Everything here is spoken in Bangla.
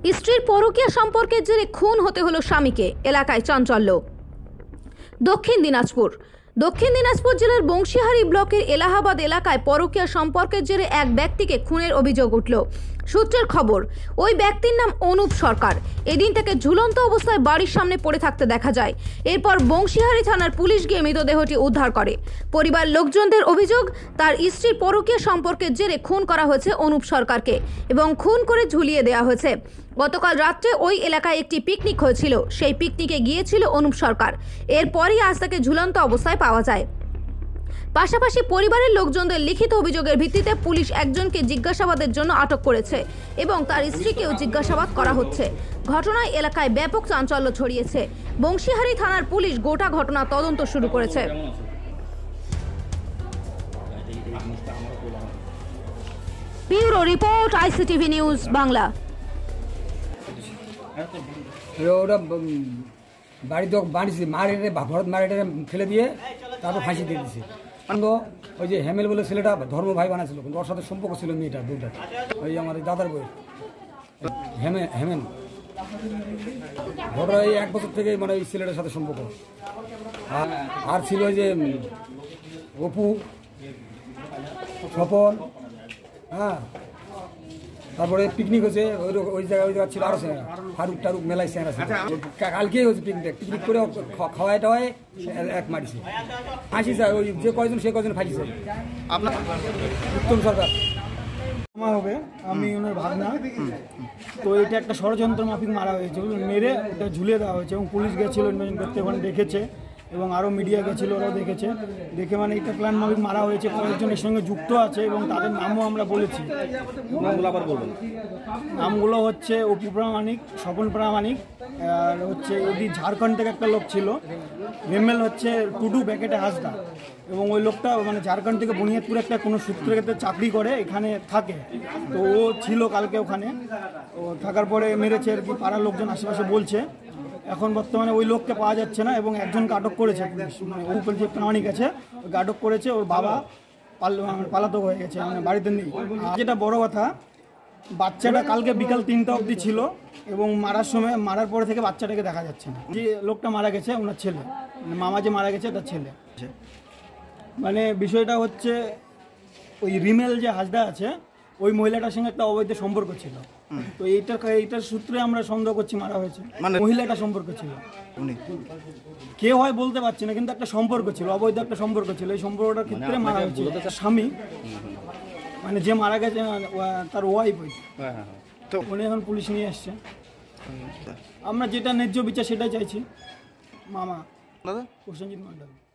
স্ত্রীর পরকীয়া সম্পর্কের জেরে খুন হতে হলো স্বামীকে, এলাকায় চাঞ্চল্য। দক্ষিণ দিনাজপুর জেলার বংশীহারি ব্লকের এলাহাবাদ এলাকায় পরকীয়া সম্পর্কের জেরে এক ব্যক্তিকে খুনের অভিযোগ উঠল। সূত্রের খবর, ওই ব্যক্তির নাম অনুপ সরকার। এদিন তাকে ঝুলন্ত অবস্থায় বাড়ির সামনে পড়ে থাকতে দেখা যায়। এরপর বংশীহারি থানার পুলিশ গিয়ে মৃতদেহটি উদ্ধার করে। পরিবার লোকজনদের অভিযোগ, তার স্ত্রীর পরকীয়া সম্পর্কের জেরে খুন করা হয়েছে অনুপ সরকারকে এবং খুন করে ঝুলিয়ে দেওয়া হয়েছে। গতকাল রাত্রে ওই এলাকায় একটি পিকনিক হয়েছিল, সেই পিকনিকে গিয়েছিল অনুপ সরকার। এরপরই আজ তাকে ঝুলন্ত অবস্থায় পাওয়া যায়। পাশাপাশি পরিবারের লোকজনদের লিখিত অভিযোগের ভিত্তিতে পুলিশ একজনকে জিজ্ঞাসাবাদের জন্য আটক করেছে এবং তার স্ত্রীকেও জিজ্ঞাসাবাদ করা হচ্ছে। ঘটনায় এলাকায় ব্যাপক চাঞ্চল্য ছড়িয়েছে। বংশীহারি থানার পুলিশ গোটা ঘটনা তদন্ত শুরু করেছে। Bureau report, ICTV news Bangla. ওরা বাড়িতে বানিয়েছে, মারেটে ভরত মারেটে ফেলে দিয়ে তারপর ফাঁসি দিয়ে দিচ্ছে। ওই যে হেমেল বলে ছেলেটা ধর্ম ভাই বানাচ্ছিল, কিন্তু ওর সাথে সম্পর্ক ছিল মেয়েটা দুটা, ওই আমার দাদার বই হেমেন। ঘটনা এই 1 বছর থেকে মানে ওই ছেলেটার সাথে সম্পর্ক। আর ছিল ওই যে অপু, স্বপন, হ্যাঁ। তারপরে পিকনিক হয়েছে ওই জায়গা ছিল আরো স্যার ফারুক টারুক মেলায় স্যার আছে। কালকেই হয়েছে পিকনিক করে খাওয়াই টাওয়াই এক মারিছে, ফাঁসি যায়। ওই যে কয়জন সে কয়জন ফাঁসি যায়। আপনার উত্তম সরকার হবে, আমি ওনার ভাগনা। তো এটা একটা ষড়যন্ত্র মাফিক মারা হয়েছে, মেরে ওটা ঝুলিয়ে দেওয়া হয়েছে এবং পুলিশ গেছিলো ইনভেস্টিগেশন করতে, ওখানে দেখেছে এবং আরও মিডিয়া গেছিলো, ওরাও দেখেছে। দেখে মানে এটা প্ল্যান মাফিক মারা হয়েছে, কয়েকজনের সঙ্গে যুক্ত আছে এবং তাদের নামও আমরা বলেছি। নামগুলো হচ্ছে অপু প্রামাণিক, স্বপন প্রামাণিক, আর হচ্ছে এদি ঝাড়খণ্ড থেকে একটা লোক ছিল, হেমেল হচ্ছে টুডু ব্যাকেটে হাসদা। এবং ওই লোকটা মানে ঝাড়খণ্ড থেকে বুনিয়াদপুরে একটা কোনো সূত্রের ক্ষেত্রে চাকরি করে, এখানে থাকে। তো ও ছিল কালকে ওখানে, ও থাকার পরে মেরেছে আর কি, পাড়ার লোকজন আশেপাশে বলছে। এখন বর্তমানে ওই লোককে পাওয়া যাচ্ছে না এবং একজনকে আটক করেছে পুলিশ, মানে উপর যে প্রামাণিক আছে ওকে আটক করেছে। ওর বাবা পালাতক হয়ে গেছে, মানে বাড়িতে নেই। যেটা বড় কথা, বাচ্চাটা কালকে বিকাল 3টা অবধি ছিল এবং মারার পরে থেকে বাচ্চাটাকে দেখা যাচ্ছে না। যে লোকটা মারা গেছে ওনার ছেলে, মানে মামা যে মারা গেছে তার ছেলে। মানে বিষয়টা হচ্ছে ওই রিমেল যে হাসদা আছে, ওই মহিলাটার সঙ্গে একটা অবৈধ সম্পর্ক ছিল। তো এইটার সূত্রে আমরা সন্দেহ করছি মারা হয়েছে। মানে মহিলাটা সম্পর্ক ছিল, কে হয় বলতে পারছি না, কিন্তু একটা সম্পর্ক ছিল, অবৈধ একটা সম্পর্ক ছিল। এই সম্পর্কটার ক্ষেত্রে মারা হয়েছে। স্বামী মানে যে মারা গেছে তার ওয়াইফ, তো উনি এখন পুলিশ নিয়ে আসছে। আমরা যেটা ন্যায্য বিচার সেটাই চাইছি। মামা প্রসেনজিৎ মণ্ডল।